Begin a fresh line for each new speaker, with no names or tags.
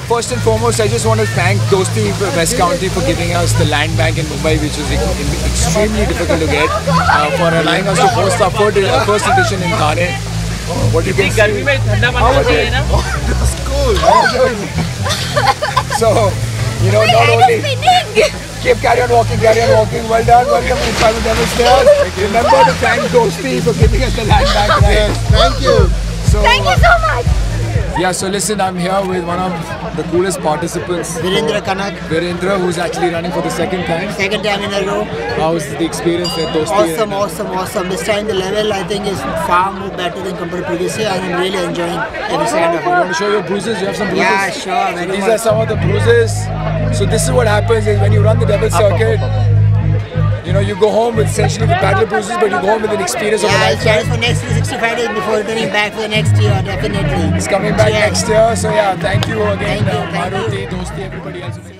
first and foremost, I just want to thank Dosti West County for giving us the land bank in Mumbai, which was extremely difficult to get, for allowing us to host our first edition in Thane. What you can see.
That's cool.
So, you know, not only carry on walking. Well done, welcome to Private Demonstrators. Remember to thank Dosti for giving us the land bank.
Yes, thank you.
Thank you so much.
Yeah, so listen, I'm here with one of the coolest participants,
Virendra,
who's actually running for the second time.
second time in a row.
How's the experience at Dosti?
Awesome. This time the level I think is far more better than compared to previous year. I'm really enjoying every second of it.
You want to show your bruises? You have some bruises?
Yeah, sure. Very
These
much.
are some of the bruises. So this is what happens is when you run the devil circuit, you know, you go home with essentially the battle bruises, but you go home with an experience of a
I'll
lifetime.
challenge for next 365 days before returning back for the next year, definitely.
It's coming back next year. So yeah, thank you again,
Thank you.
Maruti, Dosti, everybody else.